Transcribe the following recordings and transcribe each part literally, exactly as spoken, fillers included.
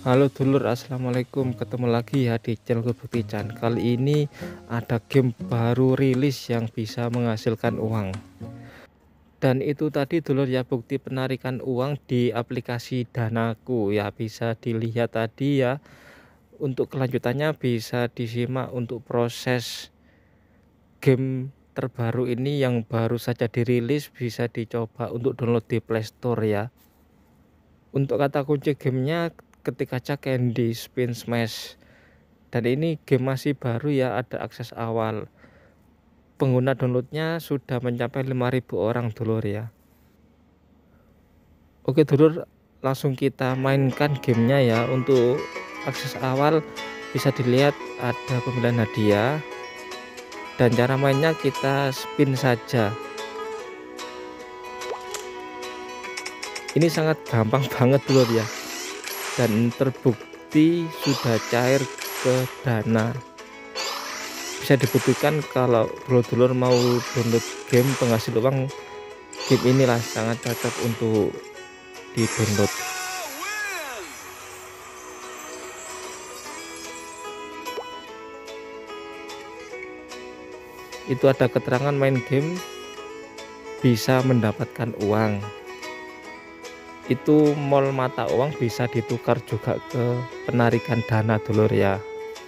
Halo dulur, assalamualaikum. Ketemu lagi ya di channel Bukti Chan. Kali ini ada game baru rilis yang bisa menghasilkan uang. Dan itu tadi dulur ya, bukti penarikan uang di aplikasi Danaku ya, bisa dilihat tadi ya. Untuk kelanjutannya bisa disimak untuk proses game terbaru ini yang baru saja dirilis, bisa dicoba untuk download di Play Store ya. Untuk kata kunci gamenya ketik aja Candy Spin Smash. Dan ini game masih baru ya, ada akses awal. Pengguna downloadnya sudah mencapai lima ribu orang dulur ya. Oke dulur, langsung kita mainkan gamenya ya. Untuk akses awal bisa dilihat ada pemilihan hadiah, dan cara mainnya kita spin saja. Ini sangat gampang banget dulur ya, dan terbukti sudah cair ke Dana. Bisa dibuktikan kalau dulur-dulur mau download game penghasil uang, game inilah sangat cocok untuk di download. Itu ada keterangan main game bisa mendapatkan uang. Itu mall mata uang bisa ditukar juga ke penarikan dana dulur ya.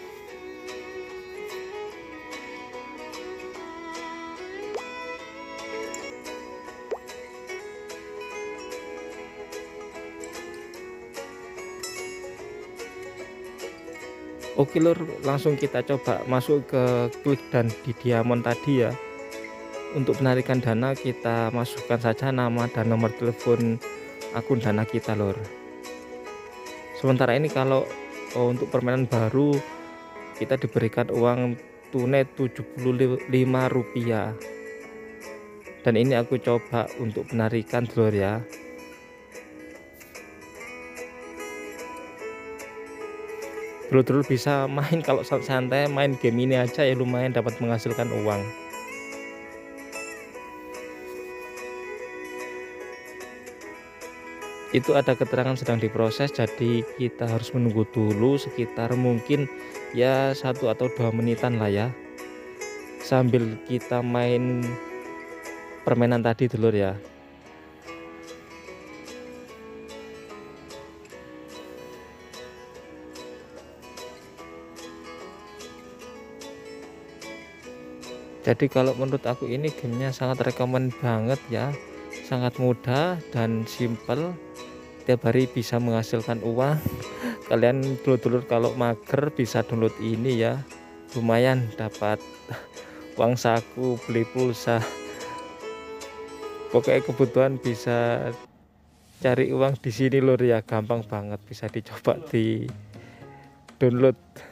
Oke lur, langsung kita coba masuk ke klik dan di diamond tadi ya. Untuk penarikan dana kita masukkan saja nama dan nomor telepon akun dana kita lur. Sementara ini kalau oh, untuk permainan baru kita diberikan uang tunai tujuh puluh lima rupiah. Dan ini aku coba untuk penarikan dulur ya. Dulur-dulur bisa main kalau santai, main game ini aja ya lumayan dapat menghasilkan uang. Itu ada keterangan sedang diproses, jadi kita harus menunggu dulu sekitar mungkin ya satu atau dua menitan lah ya, sambil kita main permainan tadi dulur ya. Jadi kalau menurut aku ini gamenya sangat rekomen banget ya, sangat mudah dan simple. Tiap hari bisa menghasilkan uang. Kalian dulur-dulur kalau mager bisa download ini ya, lumayan dapat uang saku, beli pulsa, pokoknya kebutuhan bisa cari uang di sini lur ya, gampang banget, bisa dicoba di download.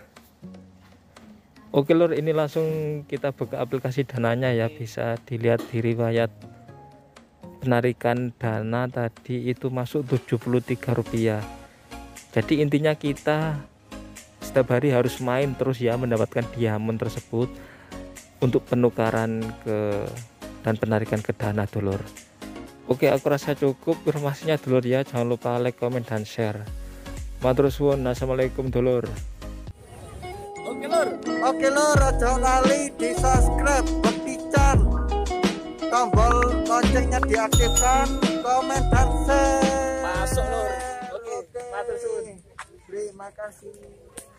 Oke lur, ini langsung kita buka aplikasi dananya ya, bisa dilihat di riwayat penarikan dana tadi itu masuk tujuh puluh tiga rupiah. Jadi intinya kita setiap hari harus main terus ya, mendapatkan diamond tersebut untuk penukaran ke dan penarikan ke dana dulur. Oke, aku rasa cukup informasinya dulur ya, jangan lupa like, comment, dan share. Matur suwun, assalamualaikum dulur. Oke lur, oke lur, aja lali di subscribe Bukti Chan, tombol loncengnya diaktifkan, komen dan share. Masuk lur. Oke, matur suwun. Terima kasih.